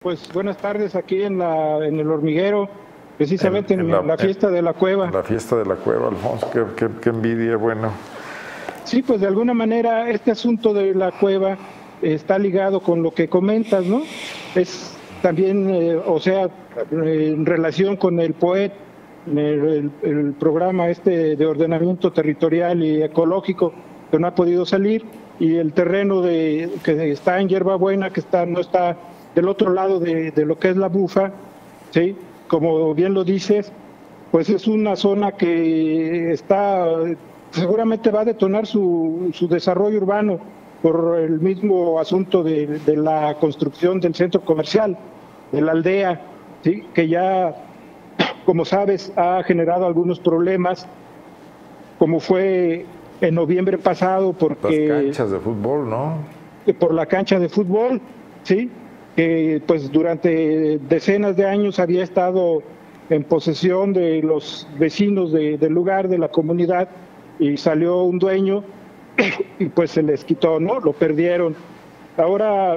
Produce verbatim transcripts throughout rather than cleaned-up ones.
Pues buenas tardes aquí en la en el Hormiguero, precisamente en, en, la, en la fiesta en, de la cueva. La fiesta de la cueva, Alfonso, qué, qué, qué envidia, bueno. Sí, pues de alguna manera este asunto de la cueva está ligado con lo que comentas, ¿no? Es también, eh, o sea, en relación con el POET, el, el, el programa este de ordenamiento territorial y ecológico, que no ha podido salir, y el terreno de que está en Hierbabuena, que está no está del otro lado de, de lo que es la Bufa, ¿sí? Como bien lo dices, pues es una zona que está, seguramente va a detonar su, su desarrollo urbano por el mismo asunto de, de la construcción del centro comercial, de la aldea, ¿sí? Que ya, como sabes, ha generado algunos problemas, como fue en noviembre pasado, porque... Las canchas de fútbol, ¿no? Por la cancha de fútbol, ¿sí? Que pues durante decenas de años había estado en posesión de los vecinos de, del lugar, de la comunidad, y salió un dueño y pues se les quitó, ¿no? Lo perdieron. Ahora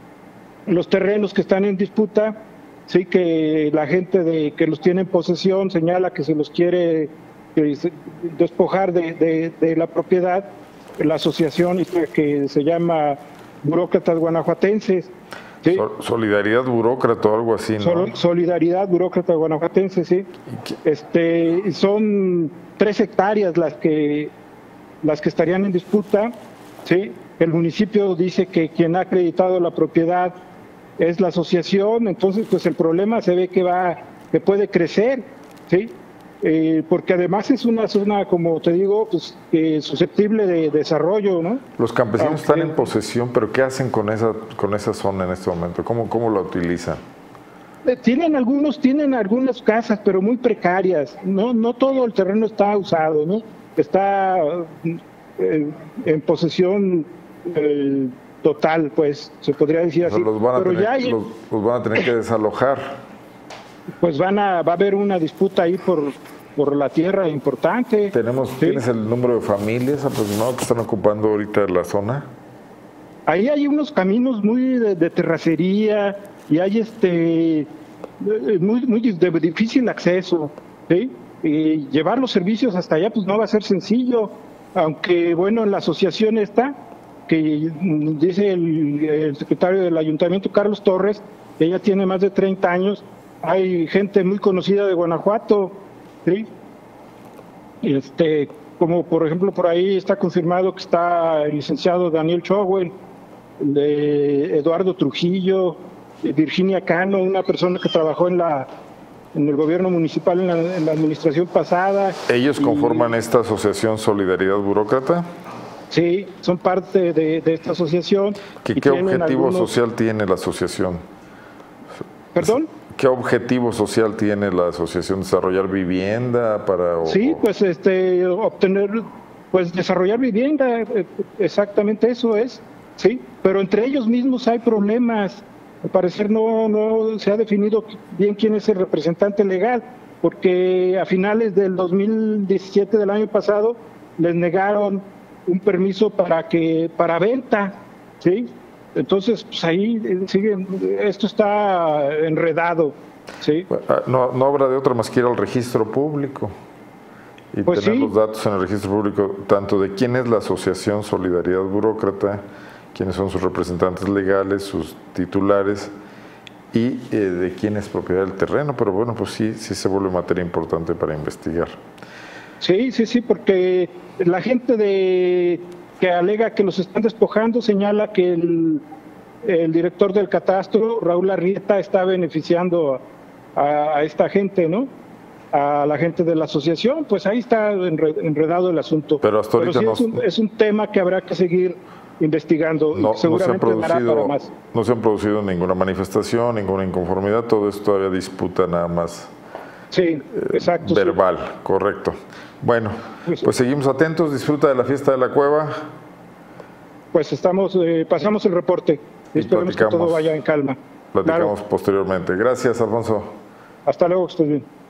los terrenos que están en disputa, sí, que la gente de que los tiene en posesión señala que se los quiere despojar de, de, de la propiedad, la asociación que se llama Burócratas Guanajuatenses. ¿Sí? Solidaridad Burócrata o algo así, ¿no? Solidaridad Burócrata Guanajuatense, sí. Este, son tres hectáreas las que las que estarían en disputa, sí. El municipio dice que quien ha acreditado la propiedad es la asociación, entonces pues el problema se ve que va, que puede crecer, sí. Eh, porque además es una zona, como te digo, pues, eh, susceptible de desarrollo, ¿no? Los campesinos Aunque, están en posesión, pero ¿qué hacen con esa con esa zona en este momento? ¿Cómo, cómo la utilizan? Eh, tienen algunos, tienen algunas casas, pero muy precarias. No, no todo el terreno está usado, ¿no? Está eh, en posesión eh, total, pues, se podría decir así. O sea, los, van a pero tener, ya hay, los, los van a tener que desalojar. Pues van a, va a haber una disputa ahí por, por la tierra importante. Tenemos, ¿sí? ¿Tienes el número de familias aproximado que están ocupando ahorita la zona? Ahí hay unos caminos muy de, de terracería y hay este muy, muy de difícil acceso, ¿sí? Y llevar los servicios hasta allá pues no va a ser sencillo, aunque bueno, en la asociación esta, que dice el, el secretario del ayuntamiento, Carlos Torres, que ella tiene más de treinta años, hay gente muy conocida de Guanajuato, ¿sí? Este, como por ejemplo por ahí está confirmado que está el licenciado Daniel Chowell, de Eduardo Trujillo, Virginia Cano, una persona que trabajó en la en el gobierno municipal en la, en la administración pasada. ¿Ellos conforman y, esta asociación Solidaridad Burócrata? Sí, son parte de, de esta asociación. ¿Qué, qué objetivo algunos... social tiene la asociación? ¿Perdón? ¿Qué objetivo social tiene la asociación? ¿Desarrollar vivienda para...? O, sí, pues este, obtener, pues desarrollar vivienda, exactamente eso es, sí, pero entre ellos mismos hay problemas. Al parecer no, no se ha definido bien quién es el representante legal, porque a finales del dos mil diecisiete del año pasado les negaron un permiso para que para venta, ¿sí? Entonces, pues ahí sigue, esto está enredado, ¿sí? No, no habrá de otra más que ir al registro público y pues tener sí. los datos en el registro público, tanto de quién es la Asociación Solidaridad Burócrata, quiénes son sus representantes legales, sus titulares y eh, de quién es propiedad del terreno, pero bueno, pues sí, sí se vuelve materia importante para investigar. Sí, sí, sí, porque la gente de que alega que los están despojando señala que el, el director del catastro, Raúl Arrieta, está beneficiando a, a esta gente, ¿no? A la gente de la asociación, pues ahí está enredado el asunto. Pero hasta ahorita Pero sí no, es, un, es un tema que habrá que seguir investigando no, y seguramente no se, dará para más. no se han producido ninguna manifestación, ninguna inconformidad, todo esto todavía disputa nada más. Sí, exacto. Eh, verbal, sí. Correcto. Bueno, pues seguimos atentos, disfruta de la fiesta de la cueva. Pues estamos, eh, pasamos el reporte y, y esperemos que todo vaya en calma. Platicamos claro. posteriormente. Gracias, Alfonso. Hasta luego, que estés bien.